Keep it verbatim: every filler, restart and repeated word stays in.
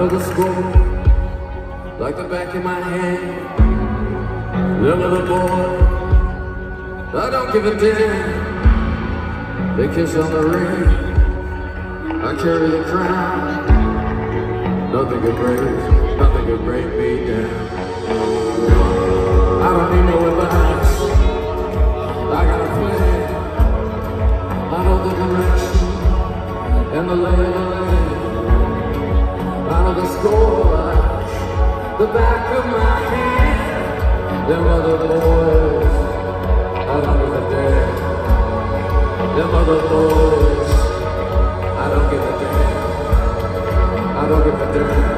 know the score like the back of my hand. Them other boys, I don't give a damn. They kiss on the ring, I carry the crown. Nothing could break, nothing could break me down. I don't need no advice, I got a plan. I know the direction and the lay of the land. I know the score, the back of my hand. Them other boys, I don't give a damn. Them other boys, I don't give a damn. I don't give a damn.